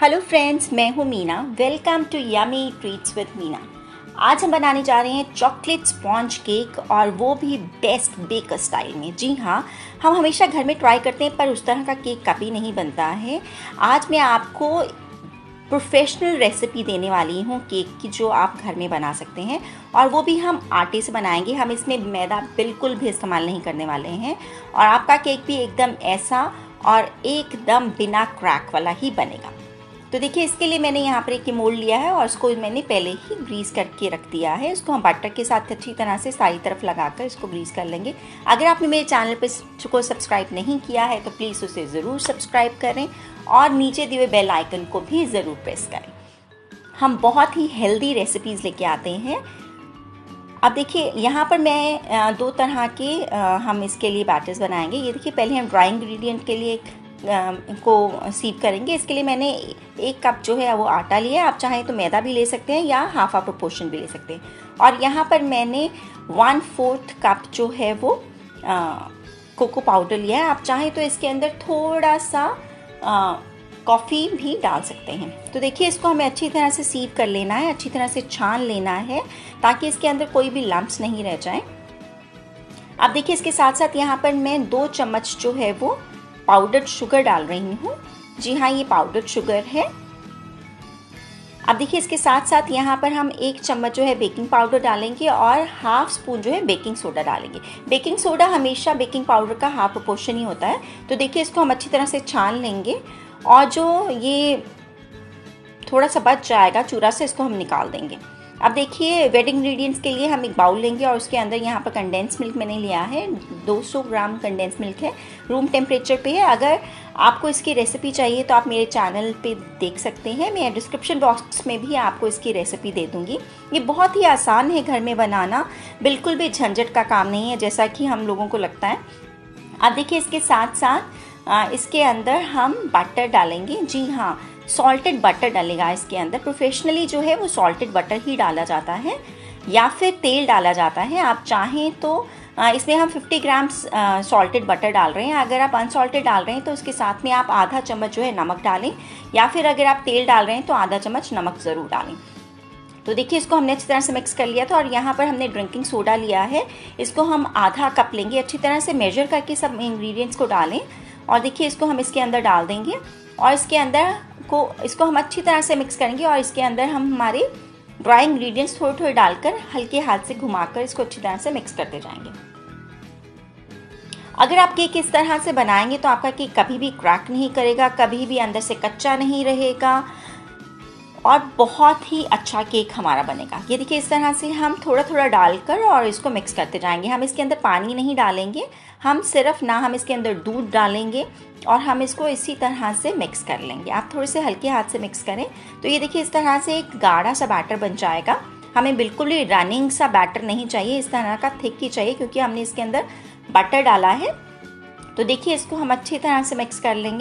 Hello friends, मैं हूँ Meena. Welcome to yummy treats with Meena. आज हम बनाने जा रहे हैं चॉकलेट स्पॉन्ज केक, और वो भी बेस्ट बेकर स्टाइल में। जी हाँ, हम हमेशा घर में ट्राई करते हैं पर उस तरह का केक कभी नहीं बनता है। आज मैं आपको प्रोफेशनल रेसिपी देने वाली हूँ केक की, जो आप घर में बना सकते हैं, और वो भी हम आटे से बनाएंगे। हम इसमें मैदा बिल्कुल भी इस्तेमाल नहीं करने वाले हैं, और आपका केक भी एकदम ऐसा और एकदम बिना क्रैक वाला ही बनेगा। तो देखिए, इसके लिए मैंने यहाँ पर एक मोल्ड लिया है और उसको मैंने पहले ही ग्रीस करके रख दिया है। इसको हम बटर के साथ अच्छी तरह से सारी तरफ लगाकर इसको ग्रीस कर लेंगे। अगर आपने मेरे चैनल पर को सब्सक्राइब नहीं किया है तो प्लीज़ उसे ज़रूर सब्सक्राइब करें, और नीचे दिए हुए बेल आइकन को भी ज़रूर प्रेस करें। हम बहुत ही हेल्दी रेसिपीज़ लेके आते हैं। अब देखिए, यहाँ पर मैं दो तरह के हम इसके लिए बैटर्स बनाएंगे। ये देखिए, पहले हम ड्राई इंग्रेडिएंट के लिए को सीव करेंगे। इसके लिए मैंने 1 कप जो है वो आटा लिया है। आप चाहें तो मैदा भी ले सकते हैं या हाफ प्रोपोर्शन भी ले सकते हैं। और यहाँ पर मैंने 1/4 कप जो है वो कोको पाउडर लिया है। आप चाहें तो इसके अंदर थोड़ा सा कॉफ़ी भी डाल सकते हैं। तो देखिए, इसको हमें अच्छी तरह से सीव कर लेना है, अच्छी तरह से छान लेना है, ताकि इसके अंदर कोई भी लम्प्स नहीं रह जाएं। अब देखिए, इसके साथ साथ यहाँ पर मैं 2 चम्मच जो है वो पाउडर्ड शुगर डाल रही हूँ। जी हाँ, ये पाउडर्ड शुगर है। अब देखिए, इसके साथ साथ यहाँ पर हम 1 चम्मच जो है बेकिंग पाउडर डालेंगे, और हाफ स्पून जो है बेकिंग सोडा डालेंगे। बेकिंग सोडा हमेशा बेकिंग पाउडर का हाफ प्रोपोर्शन ही होता है। तो देखिए, इसको हम अच्छी तरह से छान लेंगे, और जो ये थोड़ा सा बच जाएगा चूरा से, इसको हम निकाल देंगे। अब देखिए, वेट इंग्रेडिएंट्स के लिए हम एक बाउल लेंगे, और उसके अंदर यहाँ पर कंडेंस मिल्क मैंने लिया है। 200 ग्राम कंडेंस मिल्क है, रूम टेम्परेचर पे है। अगर आपको इसकी रेसिपी चाहिए तो आप मेरे चैनल पे देख सकते हैं। मैं डिस्क्रिप्शन बॉक्स में भी आपको इसकी रेसिपी दे दूँगी। ये बहुत ही आसान है घर में बनाना, बिल्कुल भी झंझट का काम नहीं है जैसा कि हम लोगों को लगता है। अब देखिए, इसके साथ साथ इसके अंदर हम बटर डालेंगे। जी हाँ, सॉल्टेड बटर डालेगा इसके अंदर। प्रोफेशनली जो है वो सॉल्टेड बटर ही डाला जाता है, या फिर तेल डाला जाता है। आप चाहें तो इसमें हम 50 ग्राम सॉल्टेड बटर डाल रहे हैं। अगर आप अनसॉल्टेड डाल रहे हैं तो उसके साथ में आप आधा चम्मच जो है नमक डालें, या फिर अगर आप तेल डाल रहे हैं तो आधा चम्मच नमक ज़रूर डालें। तो देखिए, इसको हमने अच्छी तरह से मिक्स कर लिया था, और यहाँ पर हमने ड्रिंकिंग सोडा लिया है। इसको हम आधा कप लेंगे। अच्छी तरह से मेजर करके सब इंग्रेडिएंट्स को डालें, और देखिए, इसको हम इसके अंदर डाल देंगे, और इसको हम अच्छी तरह से मिक्स करेंगे। और इसके अंदर हम हमारे ड्राई इंग्रेडिएंट्स थोड़े थोड़े डालकर हल्के हाथ से घुमाकर इसको अच्छी तरह से मिक्स करते जाएंगे। अगर आप केक इस तरह से बनाएंगे तो आपका केक कभी भी क्रैक नहीं करेगा, कभी भी अंदर से कच्चा नहीं रहेगा, और बहुत ही अच्छा केक हमारा बनेगा। ये देखिए, इस तरह से हम थोड़ा थोड़ा डालकर और इसको मिक्स करते जाएंगे। हम इसके अंदर पानी नहीं डालेंगे, हम सिर्फ हम इसके अंदर दूध डालेंगे, और हम इसको इसी तरह से मिक्स कर लेंगे। आप थोड़े से हल्के हाथ से मिक्स करें। तो ये देखिए, इस तरह से एक गाढ़ा सा बैटर बन जाएगा। हमें बिल्कुल ही रनिंग सा बैटर नहीं चाहिए, इस तरह का थिक ही चाहिए, क्योंकि हमने इसके अंदर बटर डाला है। तो देखिए, इसको हम अच्छी तरह से मिक्स कर लेंगे।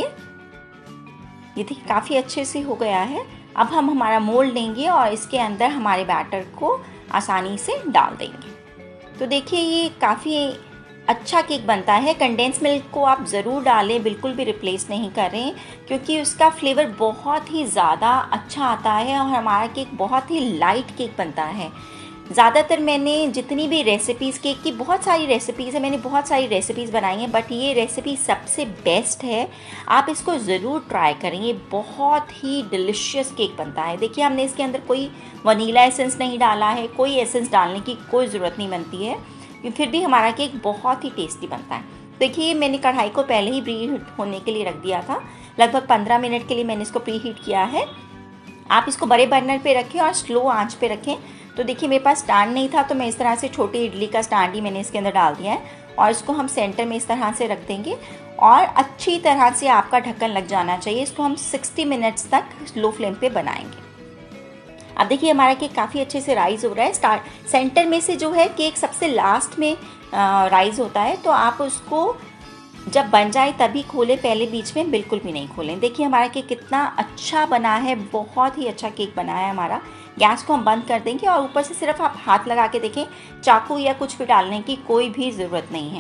ये देखिए, काफ़ी अच्छे से हो गया है। अब हम हमारा मोल्ड लेंगे और इसके अंदर हमारे बैटर को आसानी से डाल देंगे। तो देखिए, ये काफ़ी अच्छा केक बनता है। कंडेंस मिल्क को आप ज़रूर डालें, बिल्कुल भी रिप्लेस नहीं करें, क्योंकि उसका फ्लेवर बहुत ही ज़्यादा अच्छा आता है, और हमारा केक बहुत ही लाइट केक बनता है। ज़्यादातर मैंने जितनी भी रेसिपीज़, केक की बहुत सारी रेसिपीज़ है, मैंने बहुत सारी रेसिपीज़ बनाई हैं, बट ये रेसिपी सबसे बेस्ट है। आप इसको ज़रूर ट्राई करें, ये बहुत ही डिलिशियस केक बनता है। देखिए, हमने इसके अंदर कोई वनीला एसेंस नहीं डाला है, कोई एसेंस डालने की कोई ज़रूरत नहीं बनती है, फिर भी हमारा केक बहुत ही टेस्टी बनता है। देखिए, मैंने कढ़ाई को पहले ही प्री हीट होने के लिए रख दिया था। लगभग 15 मिनट के लिए मैंने इसको प्री हीट किया है। आप इसको बड़े बर्नर पे रखें और स्लो आंच पे रखें। तो देखिए, मेरे पास स्टैंड नहीं था, तो मैं इस तरह से छोटी इडली का स्टैंड ही मैंने इसके अंदर डाल दिया है, और इसको हम सेंटर में इस तरह से रख देंगे, और अच्छी तरह से आपका ढक्कन लग जाना चाहिए। इसको हम 60 मिनट्स तक लो फ्लेम पे बनाएंगे। अब देखिए, हमारा केक काफ़ी अच्छे से राइज हो रहा है। सेंटर में से जो है केक सबसे लास्ट में राइज होता है, तो आप उसको जब बन जाए तभी खोलें, पहले बीच में बिल्कुल भी नहीं खोलें। देखिए, हमारा केक कितना अच्छा बना है, बहुत ही अच्छा केक बना है हमारा। गैस को हम बंद कर देंगे, और ऊपर से सिर्फ आप हाथ लगा के देखें, चाकू या कुछ भी डालने की कोई भी ज़रूरत नहीं है।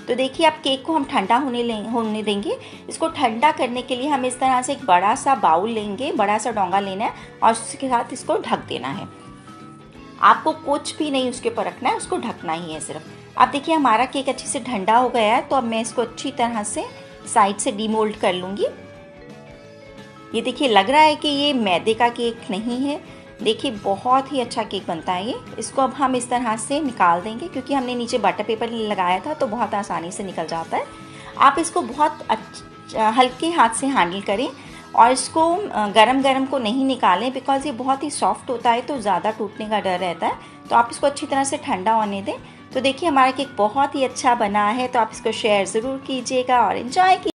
तो देखिए अब केक को हम ठंडा होने देंगे। इसको ठंडा करने के लिए हम इस तरह से एक बड़ा सा बाउल लेंगे, बड़ा सा डोंगा लेना है और उसके साथ इसको ढक देना है। आपको कुछ भी नहीं उसके ऊपर रखना है, उसको ढकना ही है सिर्फ। अब देखिए हमारा केक अच्छे से ठंडा हो गया है, तो अब मैं इसको अच्छी तरह से साइड से डीमोल्ड कर लूँगी। ये देखिए लग रहा है कि ये मैदे का केक नहीं है। देखिए बहुत ही अच्छा केक बनता है ये। इसको अब हम इस तरह से निकाल देंगे, क्योंकि हमने नीचे बटर पेपर लगाया था तो बहुत आसानी से निकल जाता है। आप इसको बहुत हल्के हाथ से हैंडल करें और इसको गरम गरम को नहीं निकालें, बिकॉज़ ये बहुत ही सॉफ्ट होता है तो ज़्यादा टूटने का डर रहता है। तो आप इसको अच्छी तरह से ठंडा होने दें। तो देखिए हमारा केक बहुत ही अच्छा बना है, तो आप इसको शेयर ज़रूर कीजिएगा और एंजॉय कीजिए।